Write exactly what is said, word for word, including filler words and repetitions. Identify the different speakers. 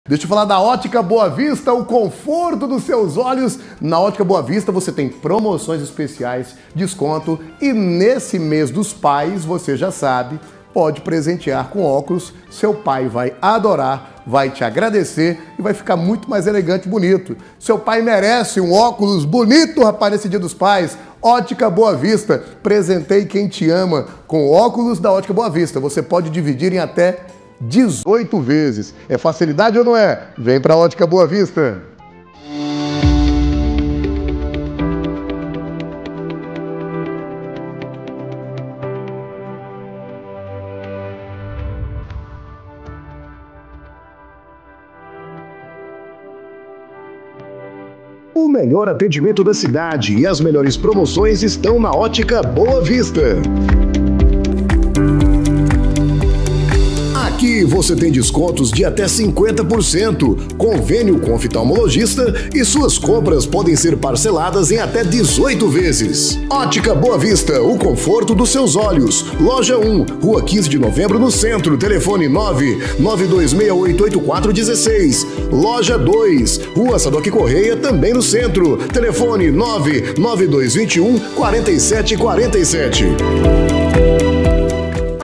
Speaker 1: Deixa eu falar da Ótica Boa Vista, o conforto dos seus olhos. Na Ótica Boa Vista você tem promoções especiais, desconto e nesse mês dos pais, você já sabe, pode presentear com óculos. Seu pai vai adorar, vai te agradecer e vai ficar muito mais elegante e bonito. Seu pai merece um óculos bonito, rapaz, nesse Dia dos Pais. Ótica Boa Vista, presentei quem te ama com óculos da Ótica Boa Vista. Você pode dividir em até dezoito vezes. É facilidade ou não é? Vem pra Ótica Boa Vista. O melhor atendimento da cidade e as melhores promoções estão na Ótica Boa Vista. Aqui você tem descontos de até cinquenta por cento, convênio com oftalmologista e suas compras podem ser parceladas em até dezoito vezes. Ótica Boa Vista, o conforto dos seus olhos. Loja um, Rua quinze de Novembro, no centro. Telefone nove nove dois seis oito oito quatro um seis. Loja dois, Rua Sadoc Correia, também no centro. Telefone nove nove dois dois um quatro sete quatro sete.